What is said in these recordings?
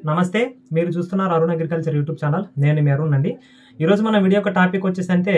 నమస్తే. మీరు చూస్తున్నారు అరుణ్ అగ్రికల్చర్ యూట్యూబ్ ఛానల్. నేను మీ అరుణ్ అండి. ఈరోజు మన వీడియో యొక్క టాపిక్ వచ్చేసంటే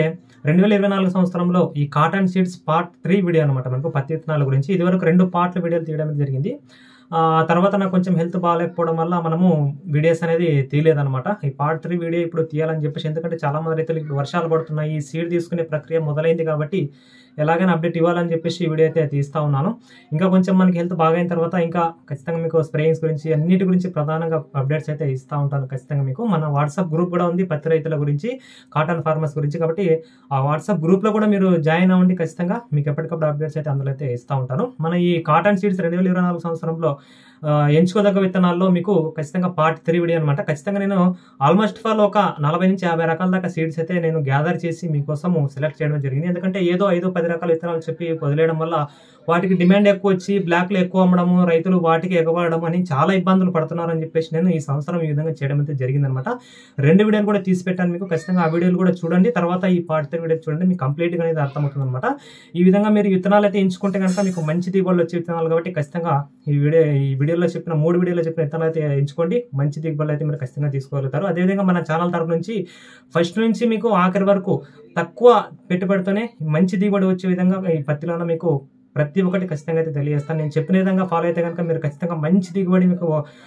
2024 సంవత్సరంలో ఈ కాటన్ సీడ్స్ పార్ట్ 3 వీడియో అనమాట. మనకు పత్తి విత్తనాల గురించి ఇదివరకు 2 పార్ట్ల వీడియోలు తీయడం జరిగింది. తర్వాత నాకు కొంచెం హెల్త్ బాగాలేకపోవడం వల్ల మనము వీడియోస్ అనేది తీయలేదనమాట. ఈ పార్ట్ 3 వీడియో ఇప్పుడు తీయాలని చెప్పేసి, ఎందుకంటే చాలా మంది రైతులు ఇప్పుడు వర్షాలు పడుతున్నాయి, ఈ సీడ్ తీసుకునే ప్రక్రియ మొదలైంది కాబట్టి ఎలాగైనా అప్డేట్ ఇవ్వాలని చెప్పేసి ఈ వీడియో అయితే తీస్తూ ఉన్నాను. ఇంకా కొంచెం మనకి హెల్త్ బాగైన తర్వాత ఇంకా ఖచ్చితంగా మీకు స్ప్రేయింగ్స్ గురించి అన్నిటి గురించి ప్రధానంగా అప్డేట్స్ అయితే ఇస్తూ ఉంటాను ఖచ్చితంగా మీకు. మన వాట్సాప్ గ్రూప్ కూడా ఉంది పత్తి రైతుల గురించి, కాటన్ ఫార్మర్స్ గురించి. కాబట్టి ఆ వాట్సాప్ గ్రూప్లో కూడా మీరు జాయిన్ అవ్వండి. ఖచ్చితంగా మీకు ఎప్పటికప్పుడు అప్డేట్స్ అయితే అందులో అయితే ఇస్తూ ఉంటాను. మన ఈ కాటన్ సీడ్స్ 2024 సంవత్సరంలో ఎంచుకోదగ్గ విత్తనాల్లో మీకు ఖచ్చితంగా పార్ట్ 3 వీడియో అనమాట. ఖచ్చితంగా నేను ఆల్మోస్ట్ ఫాల్ ఒక 40 నుంచి 50 రకాల దాకా సీడ్స్ అయితే నేను గ్యాదర్ చేసి మీకోసం సెలెక్ట్ చేయడం జరిగింది. ఎందుకంటే ఏదో 5-10 రకాల విత్తనాలు చెప్పి వదిలేయడం వల్ల వాటికి డిమాండ్ ఎక్కువ వచ్చి బ్లాక్లో ఎక్కువ అమ్మడము, రైతులు వాటికి ఎగబడడం అని చాలా ఇబ్బందులు పడుతున్నారు అని చెప్పేసి నేను ఈ సంవత్సరం ఈ విధంగా చేయడం అయితే జరిగిందనమాట. 2 వీడియోలు కూడా తీసి పెట్టాను మీకు. ఖచ్చితంగా ఆ వీడియోలు కూడా చూడండి. తర్వాత ఈ పార్ట్ 3 వీడియో చూడండి, మీకు కంప్లీట్గా అనేది అర్థమవుతుంది అనమాట. ఈ విధంగా మీరు విత్తనాలు అయితే ఎంచుకుంటే కనుక మీకు మంచి దిగుబడులు వచ్చే విత్తనాలు కాబట్టి ఖచ్చితంగా ఈ వీడియోలో చెప్పిన 3 వీడియోలో చెప్పిన విత్తనాలు అయితే ఎంచుకోండి. మంచి దిగుబడులు అయితే మీరు ఖచ్చితంగా తీసుకోగలుగుతారు. అదేవిధంగా మన ఛానల్ తరపు నుంచి ఫస్ట్ నుంచి మీకు ఆఖరి వరకు తక్కువ పెట్టుబడితోనే మంచి దిగుబడి వచ్చే విధంగా ఈ పత్తిలో మీకు ప్రతి ఒక్కటి ఖచ్చితంగా అయితే తెలియజేస్తాను. నేను చెప్పిన విధంగా ఫాలో అయితే కనుక మీరు ఖచ్చితంగా మంచి దిగుబడి, మీకు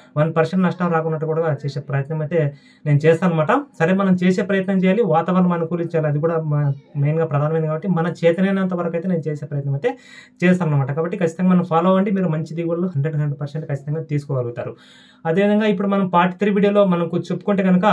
1% నష్టం రాకున్నట్టు కూడా చేసే ప్రయత్నం అయితే నేను చేస్తాను అనమాట. సరే, మనం చేసే ప్రయత్నం చేయాలి, వాతావరణం అనుకూలించాలి, అది కూడా మెయిన్గా ప్రధానమైనది కాబట్టి మన చేతనైనంత వరకు అయితే నేను చేసే ప్రయత్నం అయితే చేస్తాను అనమాట. కాబట్టి ఖచ్చితంగా మనం ఫాలో అవ్వండి, మీరు మంచి దిగుబడులు 100% ఖచ్చితంగా తీసుకోగలుగుతారు. అదేవిధంగా ఇప్పుడు మనం పార్ట్ 3 వీడియోలో మనకు చెప్పుకుంటే కనుక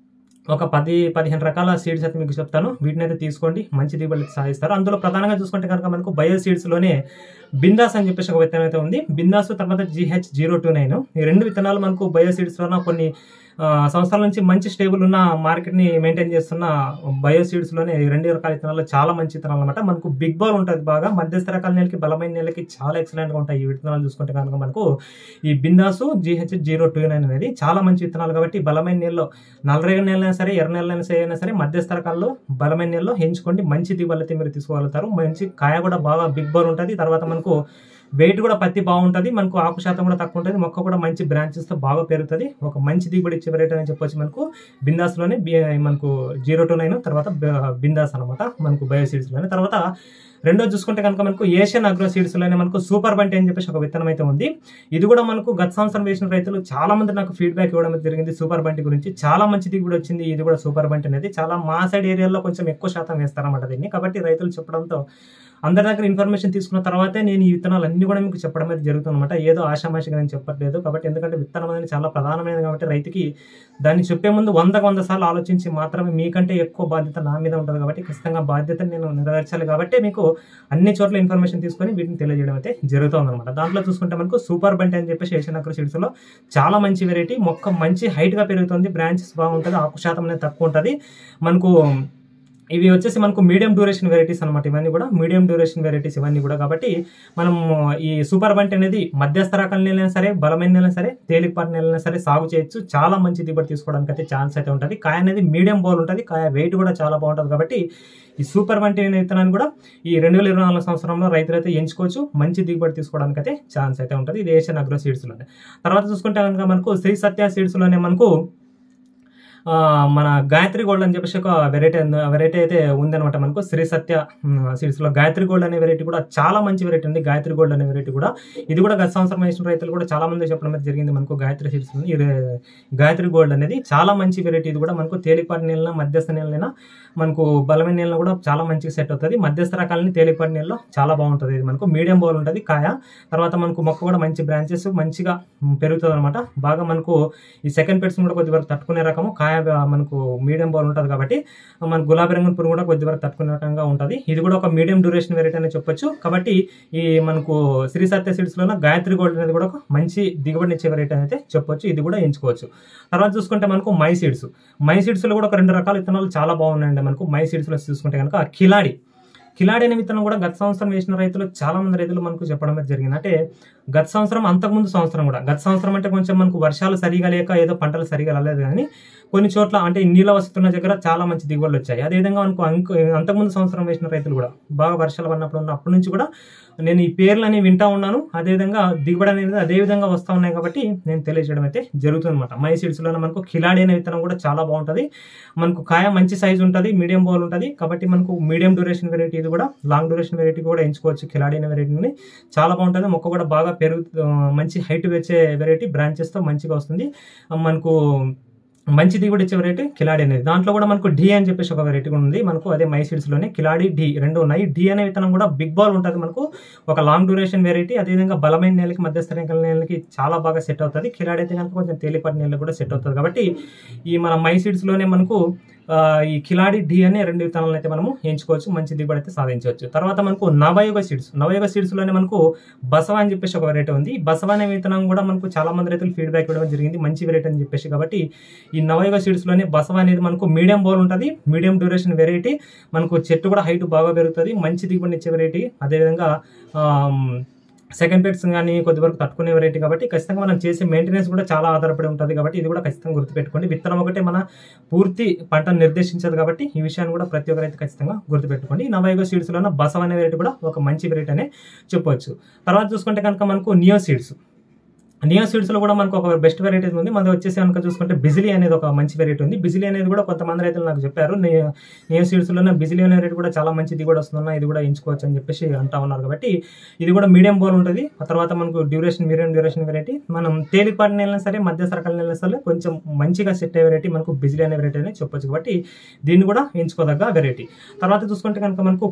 ఒక 10-15 రకాల సీడ్స్ అయితే మీకు చెప్తాను. వీటిని అయితే తీసుకోండి, మంచి దిగుబడి సాధిస్తారు. అందులో ప్రధానంగా చూసుకుంటే కనుక మనకు బయో సీడ్స్లోనే బిందాస్ అని చెప్పేసి ఒక విత్తనం అయితే ఉంది. బిందాస్ తర్వాత GH029 ఈ 2 విత్తనాలు మనకు బయో సీడ్స్లోన కొన్ని సంవత్సరాల నుంచి మంచి స్టేబుల్ ఉన్న మార్కెట్ని మెయింటైన్ చేస్తున్న బయో సీడ్స్లోనే 2 రకాల విత్తనాలు చాలా మంచి విత్తనాలు అనమాట. మనకు బిగ్ బాల్ ఉంటుంది బాగా, మధ్యస్థ రకాల నెలకి బలమైన నెలకి చాలా ఎక్సలెంట్గా ఉంటాయి ఈ విత్తనాలు. చూసుకుంటే కనుక మనకు ఈ బిందాసు GH029 అనేది చాలా మంచి విత్తనాలు కాబట్టి బలమైన నెలలో, నల్లరేగడి నెలైనా సరే, ఎర్ర నెలైనా సరే మధ్యస్థ రకాల్లో బలమైన నెలలో ఎంచుకోండి. మంచి దిగుబడి అయితే మీరు తీసుకోగలుగుతారు. మంచి కాయ కూడా బాగా బిగ్ బాల్ ఉంటుంది. తర్వాత మనకు వెయిట్ కూడా పత్తి బాగుంటుంది, మనకు ఆకు శాతం కూడా తక్కువ ఉంటుంది, మొక్క కూడా మంచి బ్రాంచెస్తో బాగా పెరుగుతుంది. ఒక మంచి దిగుబడి ఇచ్చే వెరైటీ అని చెప్పొచ్చు మనకు బిందాస్లోనే. మనకు 029 తర్వాత బిందాస్ అనమాట మనకు బయో సీడ్స్లోనే. తర్వాత రెండోది చూసుకుంటే కనుక మనకు ఏషియన్ అగ్రో సీడ్స్లోనే మనకు సూపర్ బంటి అని చెప్పేసి ఒక విత్తనం అయితే ఉంది. ఇది కూడా మనకు గత సంవత్సరం వేసిన రైతులు చాలా మంది నాకు ఫీడ్బ్యాక్ ఇవ్వడం జరిగింది సూపర్ బంటి గురించి. చాలా మంచి దిగుబడి వచ్చింది. ఇది కూడా సూపర్ బంటి అనేది చాలా మా సైడ్ ఏరియాలో కొంచెం ఎక్కువ శాతం వేస్తారన్నమాట దీన్ని. కాబట్టి రైతులు చెప్పడంతో అందరి దగ్గర ఇన్ఫర్మేషన్ తీసుకున్న తర్వాతే నేను ఈ విత్తనాలు అన్ని కూడా మీకు చెప్పడం అయితే జరుగుతుంది అనమాట. ఏదో ఆషామాషిగా నేను చెప్పట్లేదు. కాబట్టి ఎందుకంటే విత్తనం అనేది చాలా ప్రధానమైనది కాబట్టి రైతుకి దాన్ని చెప్పే ముందు 100 సార్లు ఆలోచించి మాత్రమే, మీకంటే ఎక్కువ బాధ్యత నా మీద ఉంటుంది కాబట్టి ఖచ్చితంగా బాధ్యతను నేను నెరవేర్చాలి. కాబట్టి మీకు అన్ని చోట్ల ఇన్ఫర్మేషన్ తీసుకొని వీటిని తెలియజేయడం అయితే జరుగుతుంది అనమాట. దాంట్లో చూసుకుంటే మనకు సూపర్ బంటి అని చెప్పేసి ఏషియన్ అగ్రో సీడ్స్లో చాలా మంచి వెరైటీ, మొక్క మంచి హైట్గా పెరుగుతుంది, బ్రాంచెస్ బాగుంటుంది, ఆకు శాతం అనేది తక్కువ ఉంటుంది. మనకు ఇవి వచ్చేసి మనకు మీడియం డ్యూరేషన్ వెరైటీస్ అనమాట. ఇవన్నీ కూడా మీడియం డ్యూరేషన్ వెరైటీస్ ఇవన్నీ కూడా. కాబట్టి మనం ఈ సూపర్ బంటి అనేది మధ్యస్థ రకాల నెలైనా సరే, బలమైన నెలైనా సరే, తేలికపాటి నెలైనా సరే సాగు చేయొచ్చు. చాలా మంచి దిగుబడి తీసుకోవడానికి అయితే ఛాన్స్ అయితే ఉంటుంది. కాయ అనేది మీడియం బౌల్ ఉంటుంది, కాయ వెయిట్ కూడా చాలా బాగుంటుంది. కాబట్టి ఈ సూపర్ బంటి విత్తనాన్ని కూడా ఈ 2024 సంవత్సరంలో రైతులు అయితే ఎంచుకోవచ్చు. మంచి దిగుబడి తీసుకోవడానికి అయితే ఛాన్స్ అయితే ఉంటుంది. ఇది ఏషియన్ అగ్రో సీడ్స్లోనే. తర్వాత చూసుకుంటే కనుక మనకు శ్రీ సత్య సీడ్స్లోనే మనకు మన గాయత్రి గోల్డ్ అని చెప్పేసి ఒక వెరైటీ అయితే ఉందనమాట. మనకు శ్రీ సత్య సీడ్స్లో గాయత్రి గోల్డ్ అనే వెరైటీ కూడా చాలా మంచి వెరైటీ ఉంది. గాయత్రి గోల్డ్ అనే వెరైటీ కూడా, ఇది కూడా గత సంవత్సరం వేసిన రైతులు కూడా చాలా మంది చెప్పడం అయితే జరిగింది మనకు. గాయత్రి సీడ్స్ గాయత్రి గోల్డ్ అనేది చాలా మంచి వెరైటీ. ఇది కూడా మనకు తేలికపాటి నెలైనా, మధ్యస్థ నెలైనా, మనకు బలమైన నెలలో కూడా చాలా మంచిగా సెట్ అవుతుంది. మధ్యస్థ రకాలని తేలికపాటి నెలలో చాలా బాగుంటుంది. ఇది మనకు మీడియం బౌల్ ఉంటుంది కాయ. తర్వాత మనకు మొక్క కూడా మంచి బ్రాంచెస్ మంచిగా పెరుగుతుంది అనమాట. బాగా మనకు ఈ సెకండ్ పెట్స్ కూడా కొద్దివరకు తట్టుకునే రకము కాయ మనకు మీడియం బౌల్ ఉంటుంది కాబట్టి మన గులాబీ రంగు పురుగు కూడా కొద్ది వరకు తట్టుకునే రకంగా ఉంటుంది. ఇది కూడా ఒక మీడియం డ్యూరేషన్ వెరైటీ అని చెప్పొచ్చు. కాబట్టి ఈ మనకు శ్రీ సత్య సీడ్స్లో గాయత్రి గోల్డ్ అనేది కూడా ఒక మంచి దిగుబడిని ఇచ్చే వెరైటీ అయితే చెప్పొచ్చు. ఇది కూడా ఎంచుకోవచ్చు. తర్వాత చూసుకుంటే మనకు మై సీడ్స్లో కూడా ఒక 2 రకాల విత్తనాలు చాలా బాగున్నాయండి. మనకు మై సీడ్స్లో చూసుకుంటే కనుక కిలాడి అనే విత్తనం కూడా గత సంవత్సరం వేసిన రైతులు చాలా మంది రైతులు మనకు చెప్పడం అయితే జరిగింది. అంటే గత సంవత్సరం, అంతకుముందు సంవత్సరం కూడా, గత సంవత్సరం అంటే కొంచెం మనకు వర్షాలు సరిగా లేక ఏదో పంటలు సరిగా రాలేదు, కానీ కొన్ని చోట్ల అంటే నీళ్ళ వస్తున్న దగ్గర చాలా మంచి దిగుబడులు వచ్చాయి. అదేవిధంగా మనకు అంతకుముందు సంవత్సరం వేసిన రైతులు కూడా బాగా వర్షాలు పడినప్పుడు అప్పటి నుంచి కూడా నేను ఈ పేర్లని వింటా ఉన్నాను, అదేవిధంగా దిగుబడి అనేది అదే విధంగా వస్తూ ఉన్నాయి కాబట్టి నేను తెలియజేయడం అయితే జరుగుతుంది అనమాట. మై సీడ్స్లోనే మనకు కిలాడి అనే విత్తనం కూడా చాలా బాగుంటుంది. మనకు కాయ మంచి సైజు ఉంటుంది, మీడియం బౌల్ ఉంటుంది కాబట్టి మనకు మీడియం డ్యూరేషన్ వెరైటీ ఇది కూడా, లాంగ్ డ్యూరేషన్ వెరైటీ కూడా ఎంచుకోవచ్చు. కిలాడి అనే వెరైటీని చాలా బాగుంటుంది, మొక్క కూడా బాగా మంచి హైట్ వచ్చే వెరైటీ, బ్రాంచెస్తో మంచిగా వస్తుంది. మనకు మంచి దిగుబడి ఇచ్చే వెరైటీ కిలాడి అనేది. దాంట్లో కూడా మనకు డి అని చెప్పేసి ఒక వెరైటీ ఉంది మనకు, అదే మై సీడ్స్లోనే కిలాడి డి రెండు ఉన్నాయి. డి అనే విత్తనం కూడా బిగ్ బాల్ ఉంటుంది మనకు, ఒక లాంగ్ డ్యూరేషన్ వెరైటీ, అదేవిధంగా బలమైన నేలకి మధ్యస్థ నేలకి చాలా బాగా సెట్ అవుతుంది. కిలాడి అయితే కనుక కొంచెం తేలిపాటి నేలకు కూడా సెట్ అవుతుంది కాబట్టి ఈ మన మై సీడ్స్లోనే మనకు ఈ కిలాడి డి అనే 2 విత్తనాలను అయితే మనము ఎంచుకోవచ్చు, మంచి దిగుబడి అయితే సాధించవచ్చు. తర్వాత మనకు నవయుగ సీడ్స్లోనే మనకు బసవ అని చెప్పేసి ఒక వెరైటీ ఉంది. బసవ అనే విత్తనం కూడా మనకు చాలా మంది రైతులు ఫీడ్బ్యాక్ ఇవ్వడం జరిగింది, మంచి వెరైటీ అని చెప్పేసి. కాబట్టి ఈ నవయుగ సీడ్స్లోనే బసవ అనేది మనకు మీడియం బౌల్ ఉంటుంది, మీడియం డ్యూరేషన్ వెరైటీ, మనకు చెట్టు కూడా హైట్ బాగా పెరుగుతుంది, మంచి దిగుబడి ఇచ్చే వెరైటీ, అదేవిధంగా సెకండ్ పెట్స్ కానీ కొద్ది వరకు తట్టుకునే వెరైటీ కాబట్టి ఖచ్చితంగా మనం చేసే మెయింటెనెన్స్ కూడా చాలా ఆధారపడి ఉంటుంది కాబట్టి ఇది కూడా ఖచ్చితంగా గుర్తుపెట్టుకోండి. విత్తనం ఒకటే మన పూర్తి పంటను నిర్దేశించదు కాబట్టి ఈ విషయాన్ని కూడా ప్రతి ఒక్కరైతే ఖచ్చితంగా గుర్తుపెట్టుకోండి. నవయుగ సీడ్స్లో బసవ అనే వెరైటీ కూడా ఒక మంచి వెరైటీ అనే చెప్పవచ్చు. తర్వాత చూసుకుంటే కనుక మనకు నియో సీడ్స్లో కూడా మనకు ఒక బెస్ట్ వెరైటీ ఉంది. మనది వచ్చేసి కనుక చూసుకుంటే బిజిలీ అనేది ఒక మంచి వెరైటీ ఉంది. బిజిలీ అనేది కూడా కొంతమంది రైతులు నాకు చెప్పారు, నియో సీడ్స్లోనే బిజిలీ అనే వెరైటీ కూడా చాలా మంచి దిగుబడి వస్తుందన్న, ఇది కూడా ఎంచుకోవచ్చు అని చెప్పేసి అంటా ఉన్నారు. కాబట్టి ఇది కూడా మీడియం బౌల్ ఉంటుంది. ఆ తర్వాత మనకు మీడియం డ్యూరేషన్ వెరైటీ, మనం తేలిపాటి నేలైనా సరే మధ్య రకాల నేలైనా సరే కొంచెం మంచిగా సెట్ అయ్యే వెరైటీ మనకు బిజిలీ అనే వెరైటీ అని చెప్పొచ్చు. కాబట్టి దీన్ని కూడా ఎంచుకోదగ్గ వెరైటీ. తర్వాత చూసుకుంటే కనుక మనకు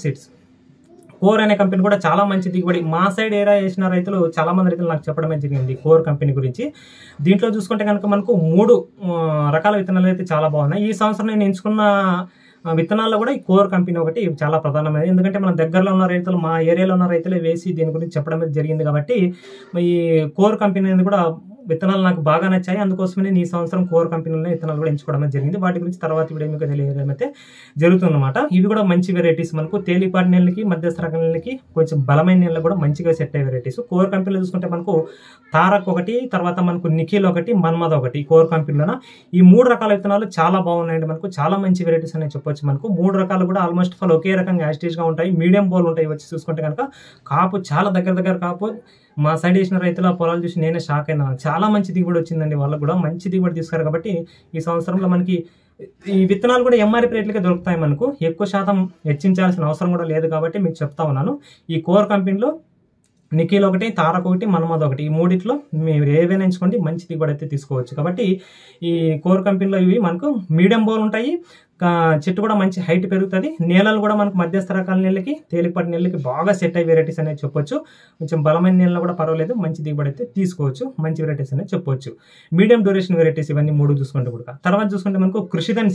కోర్ అనే కంపెనీ కూడా చాలా మంచి దిగుబడి, మా సైడ్ ఏరియా వేసిన రైతులు చాలా మంది రైతులు నాకు చెప్పడమే జరిగింది కోర్ కంపెనీ గురించి. దీంట్లో చూసుకుంటే కనుక మనకు 3 రకాల విత్తనాలు అయితే చాలా బాగున్నాయి. ఈ సంవత్సరం నేను ఎంచుకున్న విత్తనాల్లో కూడా ఈ కోర్ కంపెనీ ఒకటి చాలా ప్రధానమైనది. ఎందుకంటే మన దగ్గరలో ఉన్న రైతులు, మా ఏరియాలో ఉన్న రైతులే వేసి దీని గురించి చెప్పడం జరిగింది కాబట్టి ఈ కోర్ కంపెనీ అనేది కూడా విత్తనాలు నాకు బాగా నచ్చాయి. అందుకోసమే నేను ఈ సంవత్సరం కోర్ కంపెనీలో విత్తనాలు కూడా ఎంచుకోవడం జరిగింది. వాటి గురించి తర్వాత వీడియో మీకు తెలియజేయడం అయితే జరుగుతుందన్నమాట. ఇవి కూడా మంచి వెరైటీస్, మనకు తేలిపాటి నేలకి మధ్యస్థ రకం నేలకి కొంచెం బలమైన నేలకు కూడా మంచిగా సెట్ అయ్యే వెరైటీస్. కోర్ కంపెనీలో చూసుకుంటే మనకు తారక్ ఒకటి, తర్వాత మనకు నిఖిల్ ఒకటి, మన్మథ ఒకటి, కోర్ కంపెనీలోన ఈ 3 రకాల విత్తనాలు చాలా బాగున్నాయండి. మనకు చాలా మంచి వెరైటీస్ అనేది చెప్పొచ్చు. మనకు 3 రకాలు కూడా ఆల్మోస్ట్ ఫాల్ ఒకే రకంగా యాస్టేజ్గా ఉంటాయి, మీడియం బౌల్ ఉంటాయి. వచ్చి చూసుకుంటే కనుక కాపు చాలా దగ్గర కాపు, మా సైడ్ వేసిన రైతుల పొలాలు చూసి నేనే షాక్ అయినా, చాలా మంచి దిగుబడి వచ్చిందండి, వాళ్ళకు కూడా మంచి దిగుబడి తీసుకున్నారు. కాబట్టి ఈ సంవత్సరంలో మనకి ఈ విత్తనాలు కూడా ఎంఆర్పీ రేట్లకే దొరుకుతాయి, మనకు ఎక్కువ శాతం హెచ్చించాల్సిన అవసరం కూడా లేదు కాబట్టి మీకు చెప్తా ఉన్నాను. ఈ కోర్ కంపెనీలో నిఖిల్ ఒకటి, తారక్ ఒకటి, మన్మథ ఒకటి, ఈ 3 మీరు ఏవైనా ఎంచుకోండి మంచి దిగుబడి అయితే తీసుకోవచ్చు. కాబట్టి ఈ కోర్ కంపెనీలో ఇవి మనకు మీడియం బౌల్ ఉంటాయి, చెట్టు కూడా మంచి హైట్ పెరుగుతుంది, నేలలు కూడా మనకు మధ్యస్థ రకాల నేలకి తేలిపాటి నేలకి బాగా సెట్ అయ్యే వెరైటీస్ అనేది చెప్పొచ్చు. కొంచెం బలమైన నేలలో కూడా పర్వాలేదు, మంచి దిగుబడి అయితే తీసుకోవచ్చు, మంచి వెరైటీస్ అనేది చెప్పొచ్చు. మీడియం డ్యూరేషన్ వెరైటీస్ ఇవన్నీ 3 చూసుకుంటే కూడా. తర్వాత చూసుకుంటే మనకు కృషిధన్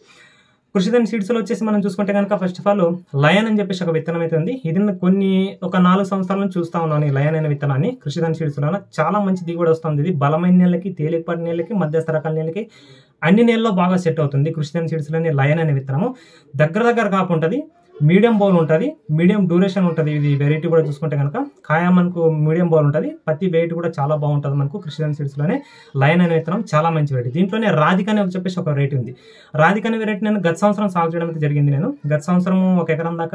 సీడ్స్లో వచ్చేసి మనం చూసుకుంటే కనుక ఫస్ట్ ఆఫ్ ఆల్ లయన్ అని చెప్పేసి ఒక విత్తనం అయితే ఉంది. ఇది ఒక 4 సంవత్సరాల నుంచి చూస్తా ఉన్నాను ఈ లయన్ అనే విత్తనాన్ని. కృషిధన్ సీడ్స్లో చాలా మంచి దిగుబడి వస్తుంది. ఇది బలమైన నేలకి తేలిపాటి నేలకి మధ్యస్థ రకాల నేలకి అన్ని నేలలో బాగా సెట్ అవుతుంది. కృషిధన్ సీడ్స్లోని లయన్ అనే విత్తనము దగ్గర కాపు ఉంటుంది, మీడియం బౌల్ ఉంటుంది, మీడియం డ్యూరేషన్ ఉంటుంది. ఇది వెరైటీ కూడా చూసుకుంటే కనుక కాయ మనకు మీడియం బౌల్ ఉంటుంది, పత్తి వెయిట్ కూడా చాలా బాగుంటుంది. మనకు కృషిధన్ సీడ్స్లోనే లయన్ అనే విత్తనం చాలా మంచి వెరైటీ. దీంట్లోనే రాధిక అని చెప్పేసి ఒక వెరైటీ ఉంది. రాధిక అనే వెరైటీ నేను గత సంవత్సరం సాగు చేయడం అయితే జరిగింది. నేను గత సంవత్సరం 1 ఎకరం దాకా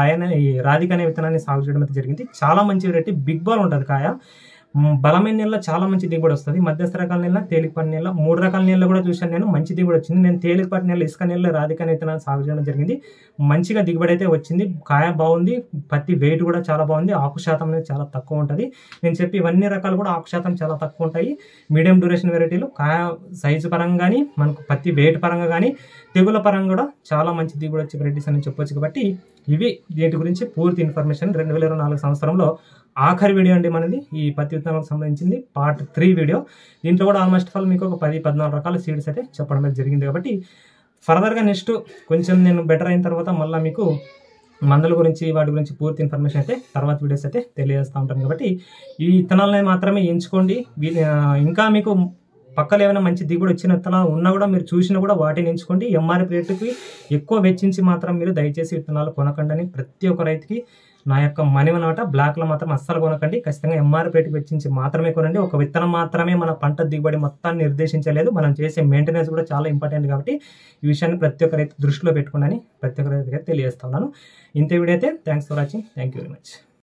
రాధిక అనే విత్తనాన్ని సాగు చేయడం అయితే జరిగింది. చాలా మంచి వెరైటీ, బిగ్ బాల్ ఉంటుంది కాయ, బలమైన నీళ్ళలో చాలా మంచి దిగుబడి వస్తుంది. మధ్యస్థ రకాల నీళ్ళ, తేలికపాటి నీళ్ళ, 3 రకాల నీళ్ళు కూడా చూశాను నేను, మంచి దిగుబడి వచ్చింది. నేను తేలికపాటి నీళ్ళ, ఇసుక నీళ్ళ రాధిక అనే విత్తనాన్ని సాగు చేయడం జరిగింది. మంచిగా దిగుబడి అయితే వచ్చింది, కాయ బాగుంది, పత్తి వెయిట్ కూడా చాలా బాగుంది, ఆకు శాతం అనేది చాలా తక్కువ ఉంటుంది. నేను చెప్పి ఇవన్నీ రకాలు కూడా ఆకు శాతం చాలా తక్కువ ఉంటాయి. మీడియం డ్యూరేషన్ వెరైటీలు కాయ సైజు పరంగా కానీ, మనకు పత్తి వెయిట్ పరంగా కానీ, తెగుల పరంగా కూడా చాలా మంచి దిగుబడి వచ్చే వెరైటీస్ అని చెప్పొచ్చు. కాబట్టి ఇవి వీటి గురించి పూర్తి ఇన్ఫర్మేషన్ 2024 సంవత్సరంలో ఆఖరి వీడియో అండి మనది, ఈ పత్తి విత్తనాలకు సంబంధించింది పార్ట్ 3 వీడియో. దీంట్లో కూడా ఆల్మోస్ట్ ఆల్ మీకు ఒక 10-14 రకాల సీడ్స్ అయితే చెప్పడం జరిగింది. కాబట్టి ఫర్దర్గా నెక్స్ట్ కొంచెం నేను బెటర్ అయిన తర్వాత మళ్ళీ మీకు మందుల గురించి వాటి గురించి పూర్తి ఇన్ఫర్మేషన్ అయితే తర్వాత వీడియోస్ అయితే తెలియజేస్తూ ఉంటాను. కాబట్టి ఈ విత్తనాలని మాత్రమే ఎంచుకోండి. ఇంకా మీకు పక్కన ఏమైనా మంచి దిగుబడి వచ్చిన విత్తనాలు ఉన్నా కూడా మీరు చూసినా కూడా వాటిని ఎంచుకోండి. ఎంఆర్పీ రేటుకి ఎక్కువ వెచ్చించి మాత్రం మీరు దయచేసి విత్తనాలు కొనకండి అని ప్రతి ఒక్క రైతుకి నా యొక్క మనవనమాట. బ్లాక్లో మాత్రం అస్సలు కొనకండి, ఖచ్చితంగా ఎంఆర్పీ రేటుకి వెచ్చించి మాత్రమే కొనండి. ఒక విత్తనం మాత్రమే మన పంట దిగుబడి మొత్తాన్ని నిర్దేశించలేదు, మనం చేసే మెయింటెనెన్స్ కూడా చాలా ఇంపార్టెంట్. కాబట్టి ఈ విషయాన్ని ప్రతి ఒక్క రైతు దృష్టిలో పెట్టుకోండి ప్రతి ఒక్క రైతుగా తెలియజేస్తున్నాను. ఇంత వీడియో అయితే thanks for watching. Thank you very much.